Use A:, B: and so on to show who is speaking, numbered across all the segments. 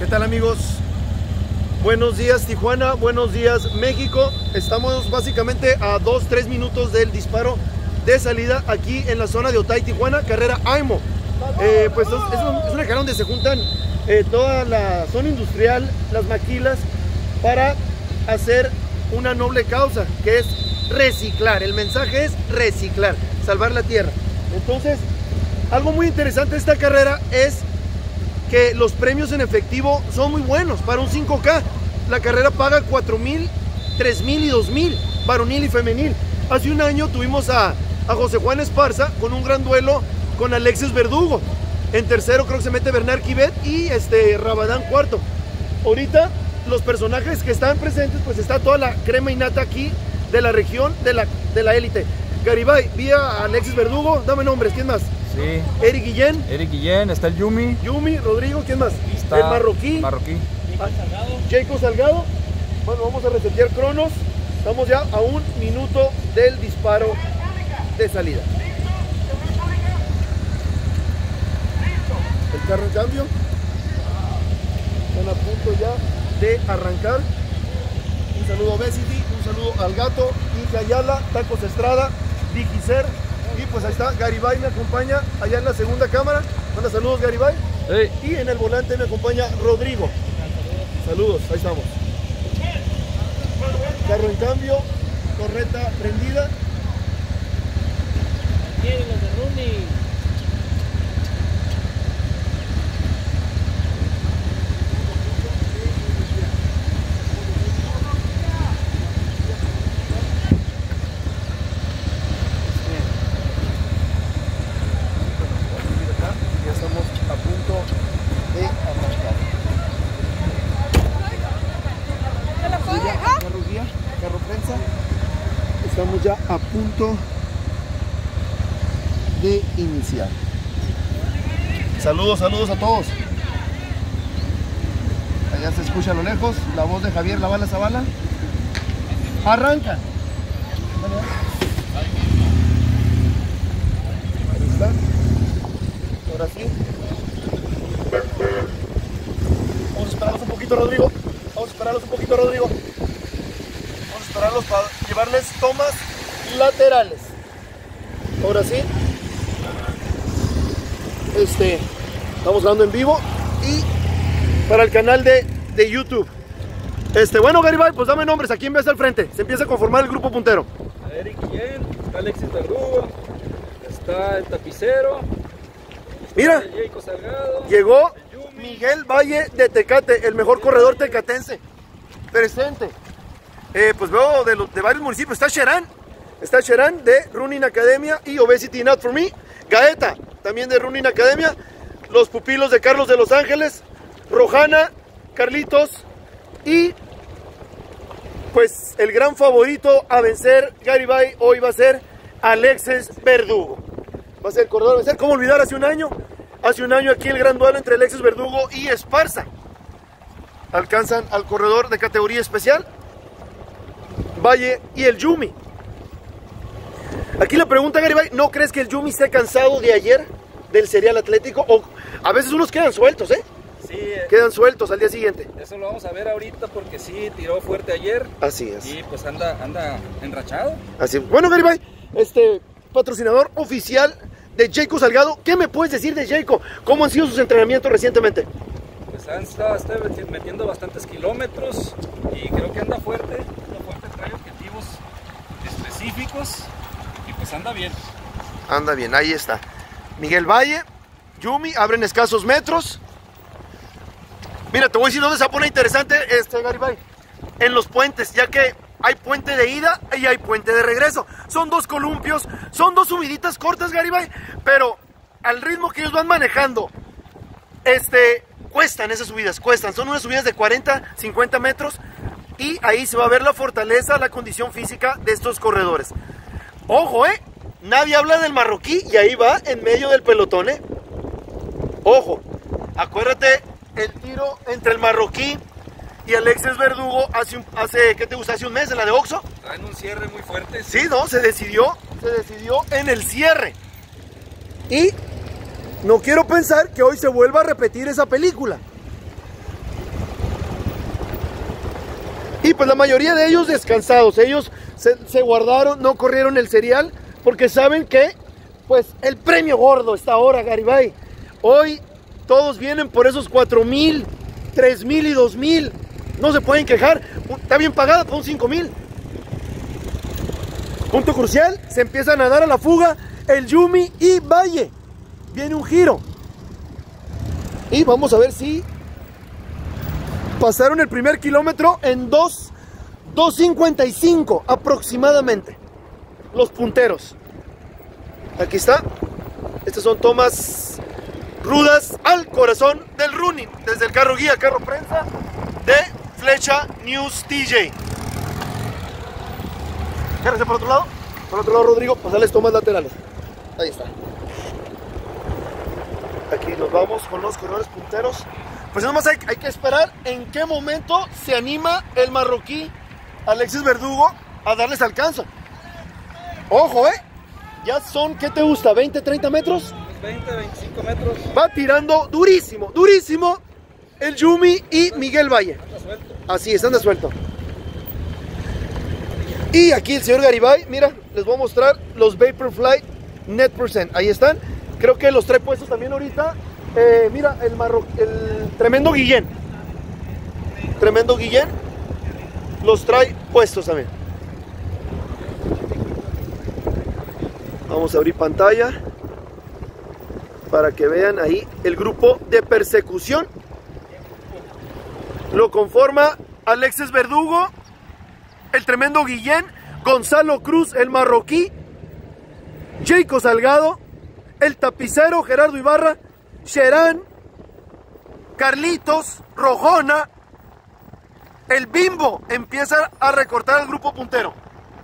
A: ¿Qué tal, amigos? Buenos días Tijuana, buenos días México. Estamos básicamente a 2-3 minutos del disparo de salida aquí en la zona de Otay, Tijuana, carrera AIMO. Pues es una carrera donde se juntan toda la zona industrial, las maquilas, para hacer una noble causa, que es reciclar. El mensaje es reciclar, salvar la tierra. Entonces, algo muy interesante de esta carrera es que los premios en efectivo son muy buenos. Para un 5K, la carrera paga 4,000, 3,000 y 2,000, varonil y femenil. Hace un año tuvimos a José Juan Esparza con un gran duelo con Alexis Verdugo. En tercero creo que se mete Bernard Quivet y Rabadán cuarto. Ahorita los personajes que están presentes, pues está toda la crema innata aquí de la región, de la élite. Garibay, vi a Alexis Verdugo, dame nombres, ¿quién más?
B: Sí.
A: Eric Guillén.
B: Eric Guillén, está el Yumi.
A: Yumi, Rodrigo, ¿quién más?
B: Está
A: el Marroquí. Jacob Salgado. Bueno, vamos a resetear cronos. Estamos ya a 1 minuto del disparo de salida. El carro en cambio. Están a punto ya de arrancar. Un saludo a Obesity, un saludo al Gato, Inge Ayala, Tacos Estrada, Digicer. Y pues ahí está, Garibay me acompaña allá en la segunda cámara. Manda saludos, Garibay.
B: Hey.
A: Y en el volante me acompaña Rodrigo. Saludos, ahí estamos. Carro en cambio, torreta prendida.
C: Quieren los de Rooney.
A: Estamos ya a punto de iniciar. Saludos a todos. Allá se escucha a lo lejos la voz de Javier La Bala Zavala. Arranca. Ahí está. Ahora sí. Vamos a esperarlos un poquito, Rodrigo. Vamos a esperarlos para llevarles tomas laterales. Ahora sí. Estamos grabando en vivo y para el canal de YouTube. Bueno, Garibay, pues dame nombres. ¿A quién ves al frente? Se empieza a conformar el grupo puntero.
B: A Eric Guillén, está Alexis Verdugo, está el Tapicero.
A: Mira,
B: Jacob Salgado,
A: llegó Miguel Valle de Tecate, el mejor corredor tecatense presente. Pues veo de varios municipios. Está Sherán de Running Academia y Obesity Not For Me. Gaeta, también de Running Academia. Los pupilos de Carlos de Los Ángeles. Rojana, Carlitos. Y pues el gran favorito a vencer, Garibay, hoy va a ser Alexis Verdugo. Va a ser el corredor a vencer. ¿Cómo olvidar hace un año? Hace un año aquí el gran duelo entre Alexis Verdugo y Esparza. Alcanzan al corredor de categoría especial, Valle y el Yumi. Aquí la pregunta, Garibay, ¿no crees que el Yumi esté cansado de ayer del serial atlético? O a veces unos quedan sueltos, ¿eh?
B: Sí,
A: quedan sueltos al día siguiente.
B: Eso lo vamos a ver ahorita porque sí, tiró fuerte ayer.
A: Así es.
B: Y pues anda enrachado.
A: Así es. Bueno, Garibay, patrocinador oficial de Jacob Salgado. ¿Qué me puedes decir de Jacob? ¿Cómo han sido sus entrenamientos recientemente?
B: Pues han estado metiendo bastantes kilómetros y creo que anda fuerte, trae objetivos específicos y pues anda bien.
A: Anda bien, ahí está. Miguel Valle, Yumi, abren escasos metros. Mira, te voy a decir dónde se pone interesante Garibay. En los puentes, ya que hay puente de ida y hay puente de regreso. Son dos columpios, son dos subiditas cortas, Garibay, pero al ritmo que ellos van manejando, cuestan esas subidas, son unas subidas de 40, 50 metros y ahí se va a ver la fortaleza, la condición física de estos corredores. Ojo, nadie habla del Marroquí y ahí va en medio del pelotón, Ojo, acuérdate el tiro entre el Marroquí y Alexis Verdugo hace ¿qué te gusta? Hace un mes en la de Oxxo.
B: Traen un cierre muy fuerte.
A: Sí, no, se decidió en el cierre. Y no quiero pensar que hoy se vuelva a repetir esa película. Y pues la mayoría de ellos descansados. Ellos se guardaron, no corrieron el serial, porque saben que pues el premio gordo está ahora, Garibay. Hoy todos vienen por esos 4,000, 3,000 y 2,000. No se pueden quejar. Está bien pagada por un 5,000. Punto crucial, se empiezan a dar a la fuga el Yumi y Valle. Viene un giro. Y vamos a ver si pasaron el primer kilómetro en 2:55 aproximadamente. Los punteros. Aquí está. Estas son tomas rudas al corazón del running. Desde el carro guía, carro prensa de Flecha News TJ. Cárrese por otro lado. Por otro lado, Rodrigo, pasarles tomas laterales. Ahí está. Aquí nos vamos con los corredores punteros. Pues nada más hay que esperar en qué momento se anima el marroquí Alexis Verdugo a darles alcance. Ojo, ya son, ¿qué te gusta? ¿20, 30 metros?
B: 20, 25 metros.
A: Va tirando durísimo, durísimo el Yumi y Miguel Valle.
B: Anda suelto.
A: Así es, anda suelto. Y aquí el señor Garibay, mira, les voy a mostrar los Vaporfly Net Percent. Ahí están. Creo que los trae puestos también ahorita. Mira, el tremendo Guillén. Tremendo Guillén. Los trae puestos también. Vamos a abrir pantalla para que vean ahí el grupo de persecución. Lo conforma Alexis Verdugo, el tremendo Guillén, Gonzalo Cruz, el marroquí, Jacob Salgado, el tapicero Gerardo Ibarra, Sherán, Carlitos, Rojona. El Bimbo empieza a recortar al grupo puntero.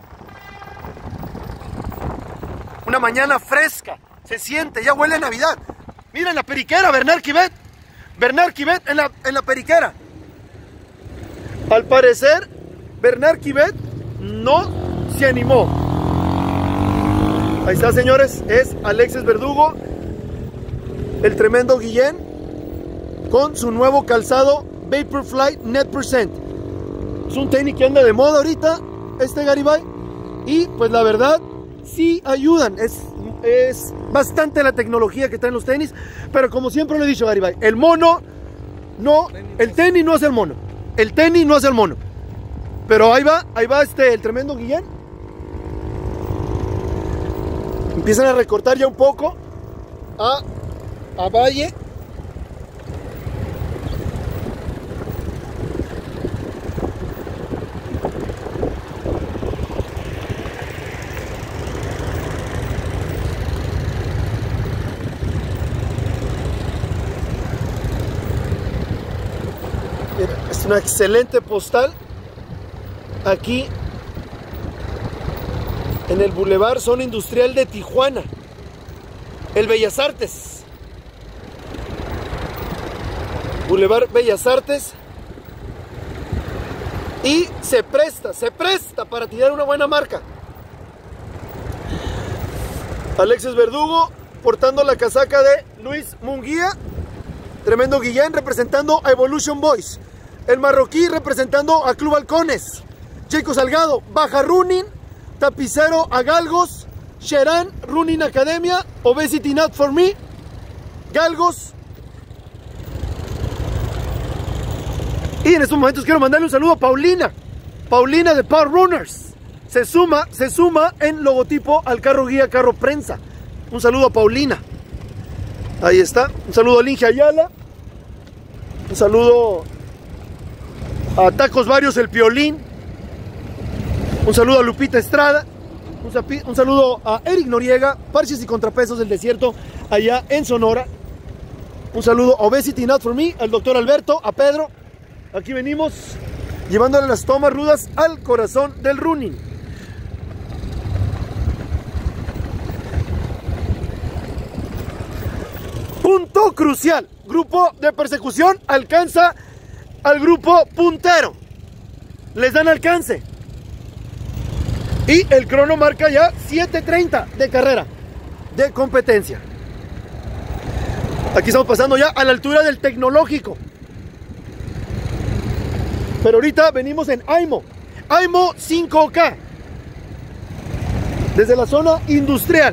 A: Una mañana fresca, se siente, ya huele a Navidad. Miren la periquera, Bernard Quivet. Bernard Quivet en la periquera. Al parecer, Bernard Quivet no se animó. Ahí está, señores, es Alexis Verdugo, el tremendo Guillén, con su nuevo calzado Vaporfly Net Percent. Es un tenis que anda de moda ahorita, Garibay, y pues la verdad sí ayudan. Es bastante la tecnología que traen los tenis, pero como siempre lo he dicho, Garibay, el tenis no es el mono. El tenis no es el mono. Pero ahí va el tremendo Guillén. Empiezan a recortar ya un poco a Valle. Es una excelente postal aquí en el Boulevard Zona Industrial de Tijuana, el Bellas Artes, Boulevard Bellas Artes, y se presta para tirar una buena marca. Alexis Verdugo portando la casaca de Luis Munguía, tremendo Guillén representando a Evolution Boys, el marroquí representando a Club Halcones, Jacob Salgado, Baja Running, tapicero a Galgos, Sherán, Running Academia, Obesity Not For Me, Galgos. Y en estos momentos quiero mandarle un saludo a Paulina de Power Runners. Se suma en logotipo al carro guía, carro prensa. Un saludo a Paulina. Ahí está. Un saludo a Linge Ayala. Un saludo a Tacos Varios el Piolín. Un saludo a Lupita Estrada. Un saludo a Eric Noriega, Parches y Contrapesos del Desierto, allá en Sonora. Un saludo a Obesity Not For Me, al doctor Alberto, a Pedro. Aquí venimos llevándole las tomas rudas al corazón del running. Punto crucial. Grupo de persecución alcanza al grupo puntero. Les dan alcance. Y el crono marca ya 7:30 de carrera, de competencia. Aquí estamos pasando ya a la altura del Tecnológico. Pero ahorita venimos en Aimo 5K, desde la zona industrial.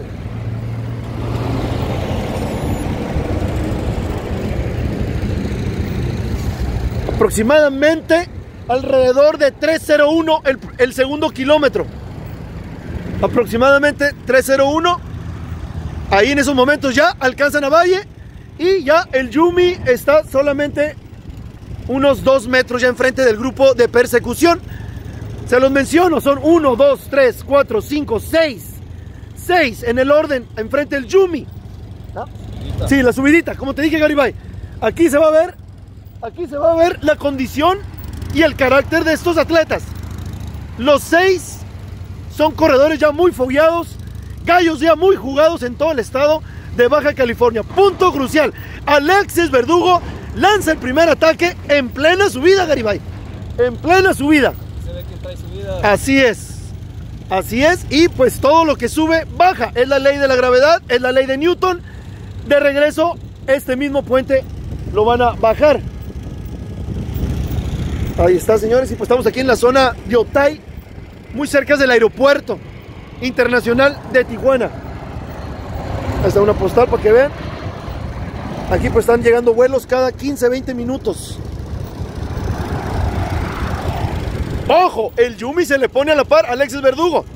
A: Aproximadamente alrededor de 3:01 el segundo kilómetro. Aproximadamente 3:01. Ahí en esos momentos ya alcanzan a Valle y ya el Yumi está solamente unos 2 metros ya enfrente del grupo de persecución. Se los menciono, son 1, 2, 3, 4, 5, 6. 6 en el orden enfrente del Yumi. ¿Ah? Sí, la subidita, como te dije, Garibay. Aquí se va a ver la condición y el carácter de estos atletas. Los 6 son corredores ya muy fogueados, gallos ya muy jugados en todo el estado de Baja California. Punto crucial: Alexis Verdugo lanza el primer ataque en plena subida, Garibay. En plena subida.
B: Se ve que trae subida.
A: Así es. Así es. Y pues todo lo que sube, baja. Es la ley de la gravedad, es la ley de Newton. De regreso, este mismo puente lo van a bajar. Ahí está, señores. Y pues estamos aquí en la zona de Otay, muy cerca del aeropuerto internacional de Tijuana. Ahí está una postal para que vean. Aquí pues están llegando vuelos cada 15-20 minutos. Ojo, el Yumi se le pone a la par a Alexis Verdugo.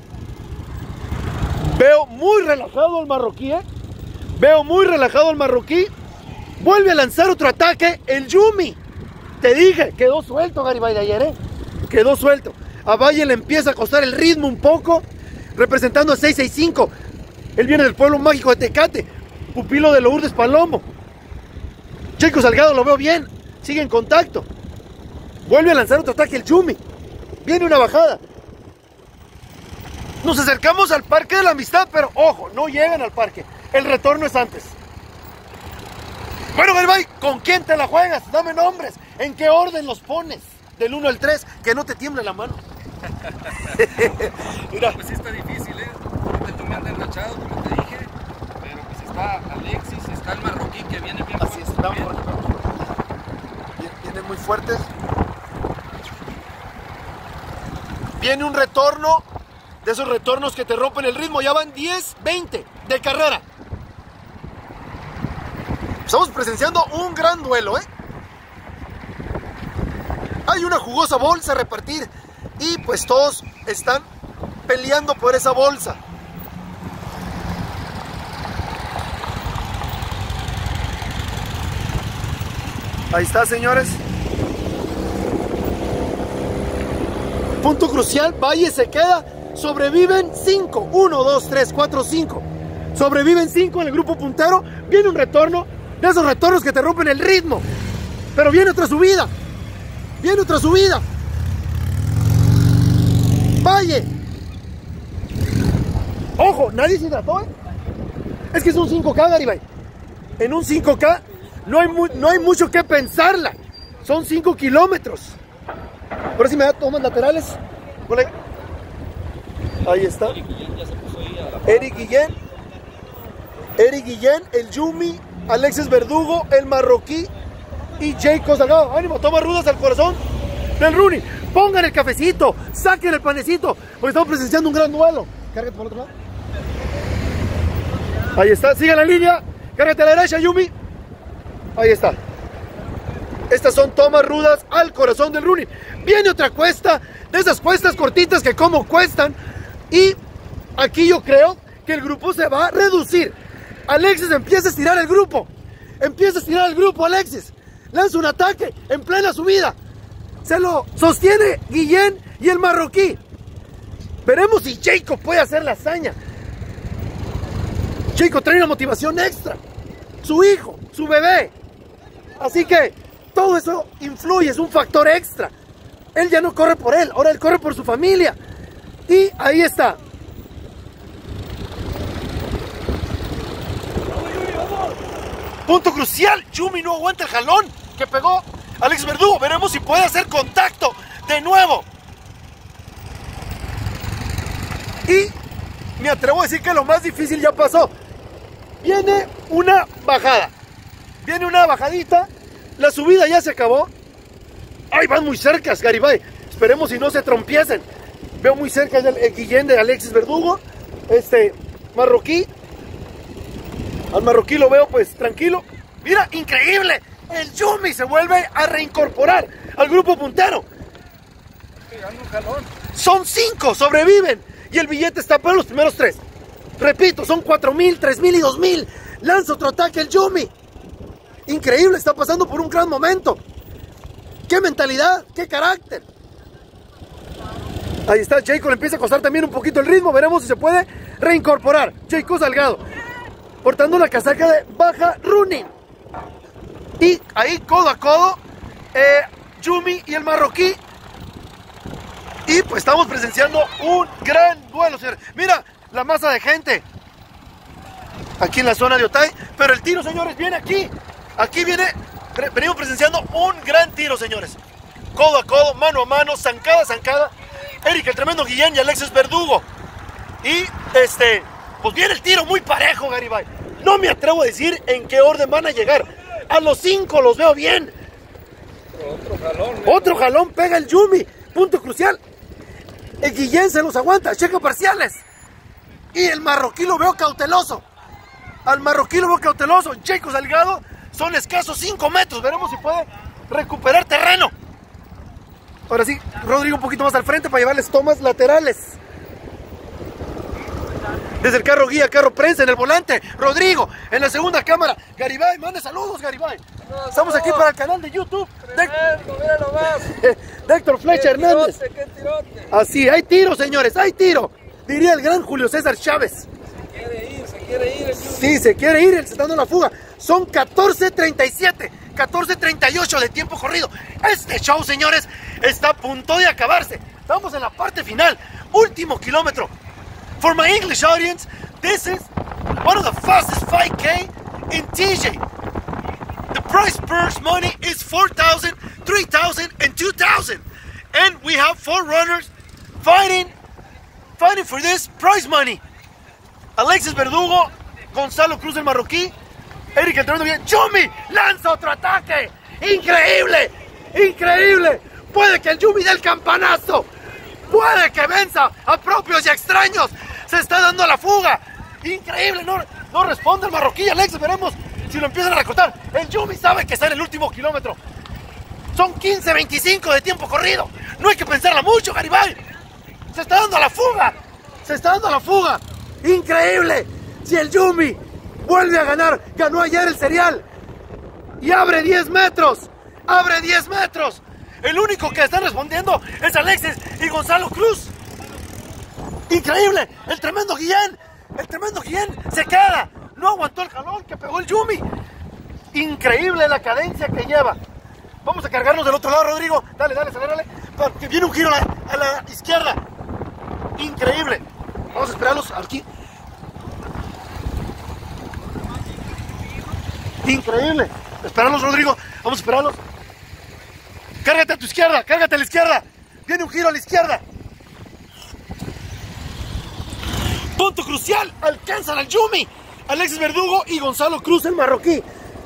A: Veo muy relajado al marroquí, Veo muy relajado al marroquí. Vuelve a lanzar otro ataque el Yumi. Te dije, quedó suelto Garibay de ayer, Quedó suelto. A Valle le empieza a costar el ritmo un poco, representando a 665. Él viene del pueblo mágico de Tecate, pupilo de Lourdes Palomo. Checo Salgado lo veo bien, sigue en contacto. Vuelve a lanzar otro ataque el Yumi. Viene una bajada. Nos acercamos al Parque de la Amistad, pero ojo, no llegan al parque. El retorno es antes. Bueno, Garibay, ¿con quién te la juegas? Dame nombres. ¿En qué orden los pones? Del 1 al 3, que no te tiemble la mano.
B: Mira. Pues sí está difícil, Tú me andas enrachado, como te dije. Pero pues está Alexis, está el marroquí que viene bien.
A: Así es, estamos vienen muy fuertes. Viene un retorno, de esos retornos que te rompen el ritmo. Ya van 10, 20 de carrera. Estamos presenciando un gran duelo, Hay una jugosa bolsa a repartir y pues todos están peleando por esa bolsa. Ahí está, señores. Punto crucial, Valle se queda. Sobreviven 5. 1, 2, 3, 4, 5. Sobreviven 5 en el grupo puntero. Viene un retorno, de esos retornos que te rompen el ritmo. Pero viene otra subida. Viene otra subida. Valle. Ojo, nadie se hidrató, Es que es un 5K, Garibay. En un 5K no hay mucho que pensarla. Son 5 kilómetros. Ahora sí me da tomas laterales. Ahí está. Eric Guillén, el Yumi, Alexis Verdugo, el marroquí y Jacob Salgado. Ánimo, toma rudas al corazón del Rooney. Pongan el cafecito, saquen el panecito, porque estamos presenciando un gran duelo. Cárgate por el otro lado. Ahí está, sigue la línea. Cárgate a la derecha, Yumi. Ahí está. Estas son tomas rudas al corazón del Rooney. Viene otra cuesta, de esas cuestas cortitas que como cuestan. Y aquí yo creo que el grupo se va a reducir. Alexis empieza a estirar el grupo. Alexis. Lanza un ataque en plena subida. Se lo sostiene Guillén y el marroquí. Veremos si Jacob puede hacer la hazaña. Jacob trae una motivación extra. Su hijo, su bebé. Así que todo eso influye, es un factor extra. Él ya no corre por él, ahora él corre por su familia. Y ahí está. Punto crucial, Yumi no aguanta el jalón que pegó Alex Verdugo. Veremos si puede hacer contacto de nuevo. Y me atrevo a decir que lo más difícil ya pasó. Viene una bajada. Viene una bajadita. La subida ya se acabó. ¡Ay, van muy cerca, Garibay! Esperemos si no se trompiecen. Veo muy cerca el Guillén de Alexis Verdugo. Marroquí. Al marroquí lo veo pues tranquilo. Mira, increíble. El Yumi se vuelve a reincorporar al grupo puntero.
B: Pegando un jalón.
A: Son 5, sobreviven. Y el billete está para los primeros 3. Repito, son 4,000, 3,000 y 2,000. Lanza otro ataque el Yumi. Increíble, está pasando por un gran momento. ¡Qué mentalidad! ¡Qué carácter! Ahí está, Jacob le empieza a costar también un poquito el ritmo. Veremos si se puede reincorporar. Jacob Salgado, portando la casaca de Baja Running. Y ahí, codo a codo, Yumi y el marroquí. Y pues estamos presenciando un gran duelo, señores. Mira la masa de gente aquí en la zona de Otay. Pero el tiro, señores, viene aquí. Aquí venimos presenciando un gran tiro, señores. Codo a codo, mano a mano, zancada a zancada. Eric, el tremendo Guillén y Alexis Verdugo. Y pues viene el tiro muy parejo, Garibay. No me atrevo a decir en qué orden van a llegar. A los 5 los veo bien.
B: Otro jalón.
A: Otro jalón pega el Yumi. Punto crucial. El Guillén se los aguanta. Checa parciales. Y el marroquí lo veo cauteloso. Al marroquí lo veo cauteloso. Jacob Salgado son escasos 5 metros. Veremos si puede recuperar terreno. Ahora sí, Rodrigo un poquito más al frente para llevarles tomas laterales. Desde el carro guía, carro prensa en el volante. Rodrigo en la segunda cámara. Garibay, mande saludos, Garibay. Estamos aquí para el canal de YouTube.
B: Mira nomás.
A: De Héctor Flecha Hernández.
B: Qué tirote.
A: Así, hay tiro, señores, hay tiro. Diría el gran Julio César Chávez.
B: Se quiere ir.
A: Sí, se quiere ir, él se está dando la fuga. Son 14:37, 14:38 de tiempo corrido. Este show, señores, está a punto de acabarse. Estamos en la parte final, último kilómetro. For my English audience, this is one of the fastest 5K in TJ. The purse money is 4,000, 3,000, and 2,000. And we have 4 runners fighting for this prize money. Alexis Verdugo, Gonzalo Cruz el marroquí, Eric el tremendo bien, Yumi lanza otro ataque, increíble, increíble, puede que el Yumi dé el campanazo, puede que venza a propios y extraños, se está dando la fuga, increíble, no responde el marroquí, Alexis, veremos si lo empiezan a recortar, el Yumi sabe que está en el último kilómetro, son 15:25 de tiempo corrido, no hay que pensarla mucho, Garibay, se está dando la fuga, se está dando la fuga. Increíble, si el Yumi vuelve a ganar, ganó ayer el serial y abre 10 metros, el único que está respondiendo es Alexis y Gonzalo Cruz. Increíble, el tremendo Guillén se queda, no aguantó el jalón que pegó el Yumi. Increíble la cadencia que lleva. Vamos a cargarnos del otro lado, Rodrigo, dale, acelérale, porque viene un giro a la izquierda. Increíble. Vamos a esperarlos aquí. Increíble. Esperarlos, Rodrigo. Vamos a esperarlos. Cárgate a tu izquierda. Cárgate a la izquierda. Viene un giro a la izquierda. Punto crucial. Alcanzan al Yumi. Alexis Verdugo y Gonzalo Cruz, el marroquí.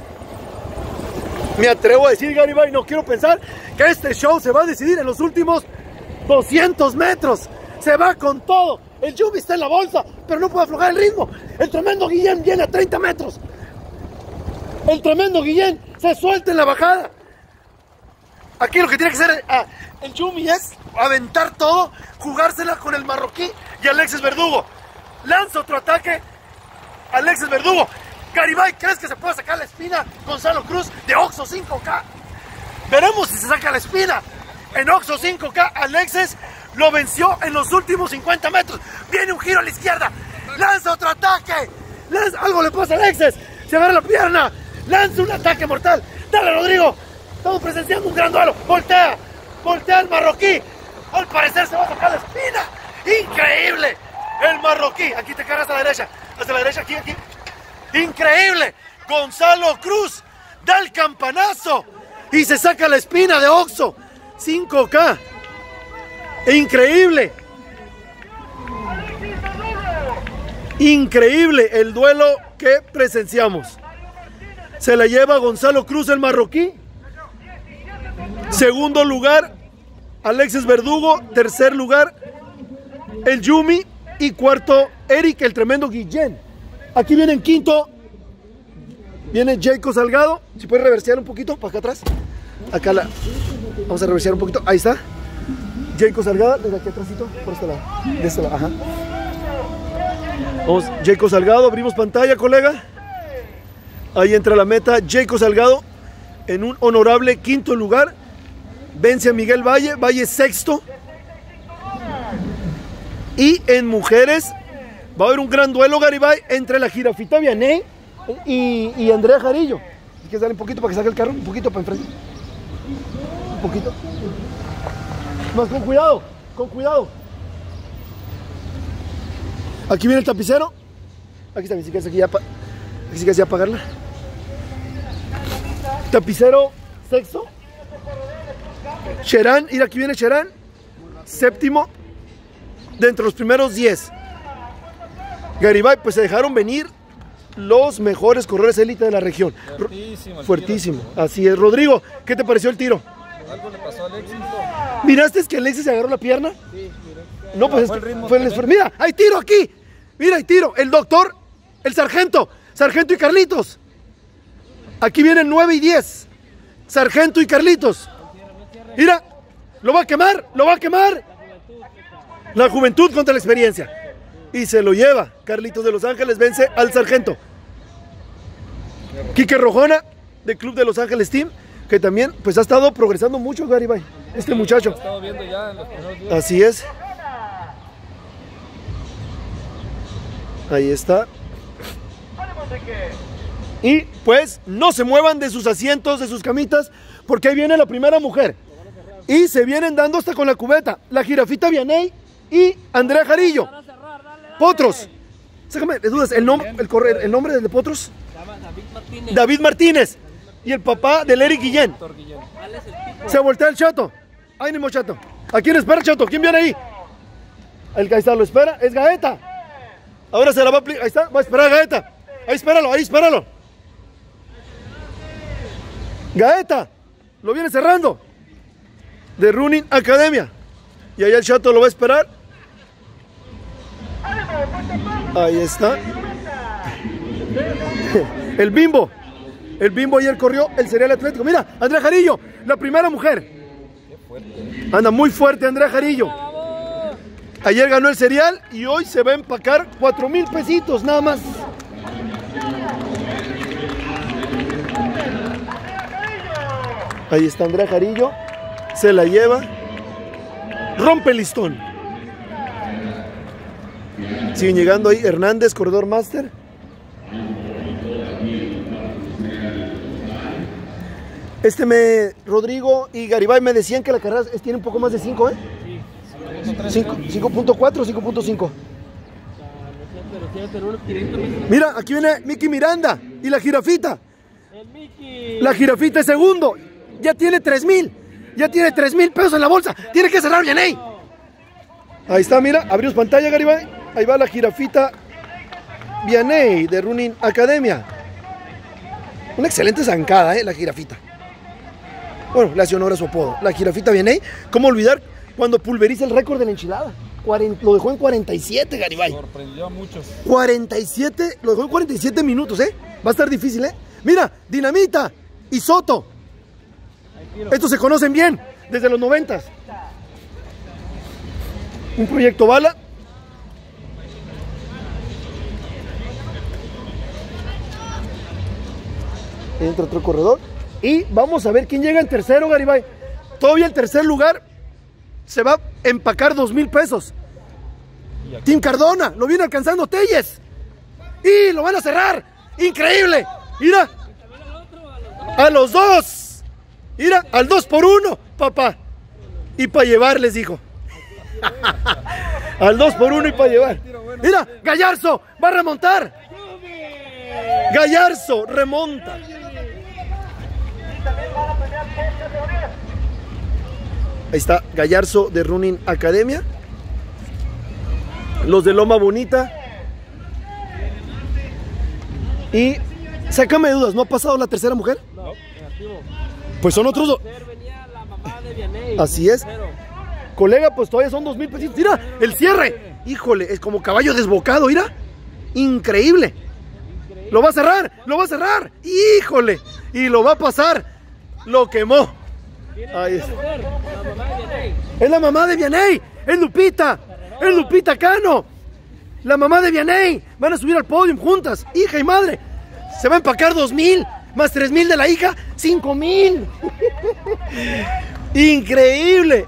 A: Me atrevo a decir, Garibay, no quiero pensar que este show se va a decidir en los últimos 200 metros. Se va con todo. El Yumi está en la bolsa, pero no puede aflojar el ritmo. El tremendo Guillén viene a 30 metros. El tremendo Guillén se suelta en la bajada. Aquí lo que tiene que hacer el Yumi es aventar todo, jugársela con el marroquí y Alexis Verdugo. Lanza otro ataque. Alexis Verdugo. Garibay, ¿crees que se puede sacar la espina Gonzalo Cruz de Oxxo 5K? Veremos si se saca la espina. En Oxxo 5K, Alexis lo venció en los últimos 50 metros. Viene un giro a la izquierda. Lanza otro ataque. Algo le pasa a Alexis. Se agarra la pierna. Lanza un ataque mortal. Dale, Rodrigo. Estamos presenciando un gran duelo. Voltea el marroquí. Al parecer se va a sacar la espina. Increíble. El marroquí. Aquí te cargas a la derecha. Hacia la derecha, aquí. Increíble. Gonzalo Cruz da el campanazo y se saca la espina de Oxxo 5K. Increíble. Increíble el duelo que presenciamos. Se la lleva Gonzalo Cruz, el marroquí. Segundo lugar, Alexis Verdugo. Tercer lugar, el Yumi. Y cuarto, Eric, el tremendo Guillén. Aquí viene en quinto, viene Jacob Salgado. Si puedes reversear un poquito para acá atrás. Acá vamos a reversear un poquito. Ahí está. Jacob Salgado, desde aquí atrásito, por este lado. De este lado, ajá. Vamos, Jacob Salgado, abrimos pantalla, colega. Ahí entra la meta, Jacob Salgado en un honorable quinto lugar. Vence a Miguel Valle, Valle sexto. Y en mujeres va a haber un gran duelo, Garibay, entre la Jirafita Vianey y Andrea Jarillo. Hay que darle un poquito para que saque el carro, un poquito para enfrente. Un poquito. Más con cuidado, con cuidado. Aquí viene el tapicero. Aquí está, ni siquiera aquí ya apagarla. Tapicero sexto. Cherán, mira, aquí viene Cherán. Séptimo. Dentro de los primeros 10. Garibay, pues se dejaron venir los mejores corredores élite de la región. Fuertísimo. Así es. Rodrigo, ¿qué te pareció el tiro?
B: Algo le pasó a Alexis.
A: ¿Miraste que Alexis se agarró la pierna?
B: Sí, miré.
A: No, pues fue el esfuerzo. Mira, hay tiro aquí. Mira, hay tiro. El doctor, el sargento y Carlitos. Aquí vienen 9 y 10. Sargento y Carlitos. Mira, lo va a quemar, lo va a quemar. La juventud contra la experiencia. Y se lo lleva. Carlitos de Los Ángeles vence al sargento. Quique Rojona, del Club de Los Ángeles Team, que también pues ha estado progresando mucho, Garibay. Este muchacho.
B: Lo he estado viendo ya en los primeros días.
A: Así es. Ahí está. Y pues no se muevan de sus asientos, de sus camitas, porque ahí viene la primera mujer. Y se vienen dando hasta con la cubeta. La Jirafita Vianey y Andrea Jarillo. Potros. Sácame de dudas, el nombre del de Potros. David Martínez. Y el papá del Eric Guillén. Se voltea el Chato. Ahí mismo Chato. ¿A quién espera el Chato? ¿Quién viene ahí? El que ahí está, lo espera. Es Gaeta. Ahora se la va a aplicar. Ahí está. Va a esperar a Gaeta. Ahí espéralo, ahí espéralo. Gaeta. Lo viene cerrando. De Running Academia. Y ahí el Chato lo va a esperar. Ahí está. El Bimbo. El Bimbo ayer corrió el Serial Atlético. Mira, Andrea Jarillo, la primera mujer. Anda muy fuerte Andrea Jarillo. Ayer ganó el Serial y hoy se va a empacar 4,000 pesitos nada más. Ahí está Andrea Jarillo. Se la lleva. Rompe el listón. Siguen llegando ahí Hernández, corredor máster. Rodrigo y Garibay me decían que la carrera tiene un poco más de 5, ¿eh? Sí. 5.4 o 5.5. Mira, aquí viene Miki Miranda y la Jirafita. La Jirafita es segundo. Ya tiene 3,000. Ya tiene 3,000 pesos en la bolsa. Tiene que cerrar bien ahí. Ahí está, mira, abrimos pantalla, Garibay. Ahí va la Jirafita Vianey de Running Academia. Una excelente zancada, la Jirafita. Bueno, le hace honor a su apodo. La Jirafita Vianey. ¿Cómo olvidar cuando pulveriza el récord de la enchilada? Lo dejó en 47, Garibay.
B: Sorprendió a muchos.
A: 47, lo dejó en 47 minutos, Va a estar difícil, Mira, Dinamita y Soto. Estos se conocen bien, desde los 90s. Un proyecto bala. Entra otro corredor. Y vamos a ver quién llega en tercero, Garibay. Todavía el tercer lugar se va a empacar 2,000 pesos. Team Cardona, lo viene alcanzando Telles. Y lo van a cerrar. Increíble. Mira. A los dos. Mira, al 2x1, papá. Y para llevar, les dijo. Al 2x1 y para llevar. Mira, Gallarzo va a remontar. Gallarzo remonta. Ahí está Gallarzo de Running Academia. Los de Loma Bonita. Y sácame dudas, ¿no ha pasado la tercera mujer?
B: No, negativo.
A: Pues son otros dos. Así es. Colega, pues todavía son 2,000 pesitos. Mira, el cierre. Híjole, es como caballo desbocado, mira. Increíble. Lo va a cerrar, lo va a cerrar. Híjole. Y lo va a pasar. Lo quemó. Ahí es. Es la mamá de Vianey. Es Lupita. Es Lupita Cano. La mamá de Vianey. Van a subir al podio juntas. Hija y madre. Se va a empacar 2,000. Más 3,000 de la hija. 5,000. Increíble.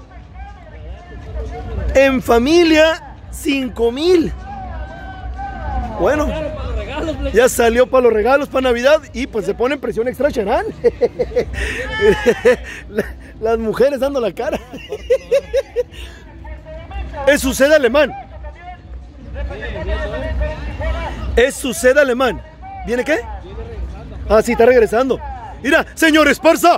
A: En familia, 5,000. Bueno, ya salió para los regalos para Navidad y pues se pone en presión extra Cherán. Las mujeres dando la cara. Es su seda alemán. Es su seda alemán. ¿Viene qué? Ah, sí, está regresando. Mira, señor Esparza.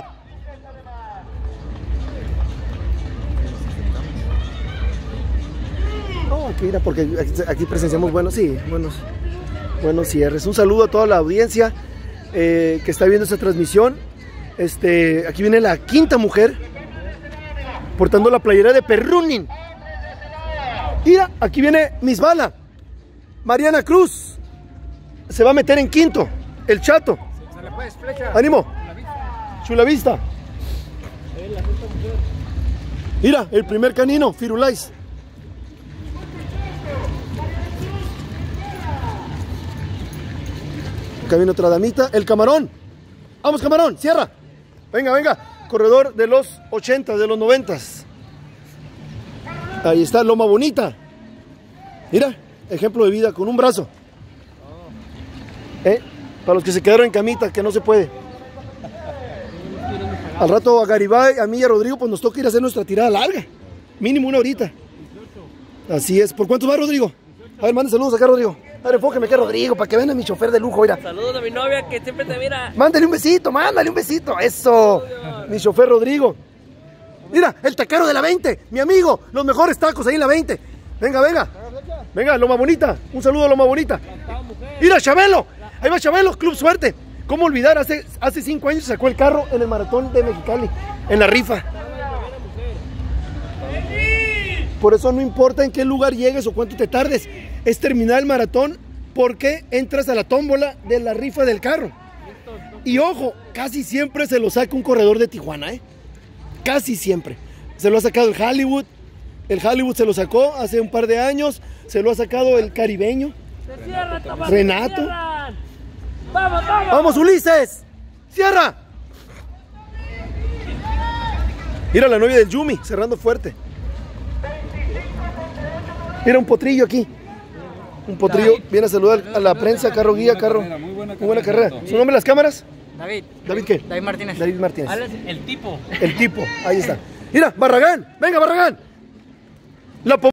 A: No, aquí mira, porque aquí presenciamos buenos cierres. Un saludo a toda la audiencia que está viendo esta transmisión. Aquí viene la quinta mujer portando la playera de Perrunin. Mira, aquí viene Miss Bala. Mariana Cruz se va a meter en quinto. El Chato. ¡Ánimo! Chulavista. Mira, el primer canino, Firulais. Acá viene otra damita. El Camarón. Vamos, Camarón, cierra. Venga, venga. Corredor de los 80, de los 90. Ahí está Loma Bonita. Mira, ejemplo de vida con un brazo. Para los que se quedaron en camita, que no se puede. Al rato a Garibay, a mí y a Rodrigo, pues nos toca ir a hacer nuestra tirada larga. Mínimo una horita. Así es. ¿Por cuánto va, Rodrigo? A ver, mande saludos acá, Rodrigo. A ver, enfóqueme acá, Rodrigo, para que vean a mi chofer de lujo, mira.
C: Saludos a mi novia que siempre te mira.
A: Mándale un besito, mándale un besito. Eso. Mi chofer Rodrigo. Mira, el tacaro de la 20, mi amigo. Los mejores tacos ahí en la 20. Venga, venga. Venga, Loma Bonita. Un saludo a Loma Bonita. Mira, Chabelo. Ahí va Chabelo, Club Suerte. ¿Cómo olvidar? Hace 5 años sacó el carro en el maratón de Mexicali, en la rifa. Por eso no importa en qué lugar llegues o cuánto te tardes, es terminar el maratón porque entras a la tómbola de la rifa del carro. Y ojo, casi siempre se lo saca un corredor de Tijuana, casi siempre. Se lo ha sacado el Hollywood se lo sacó hace un par de años, se lo ha sacado el caribeño, Renato.
C: ¡Vamos, vamos!
A: ¡Vamos, Ulises! ¡Cierra! Mira la novia del Yumi, cerrando fuerte. Mira un potrillo aquí. Un potrillo viene a saludar a la prensa, carro guía, carro. Muy buena carrera. ¿Su nombre en las cámaras?
C: David.
A: ¿David qué?
C: David Martínez.
A: David Martínez.
C: El tipo.
A: El tipo, ahí está. Mira, Barragán, venga Barragán. La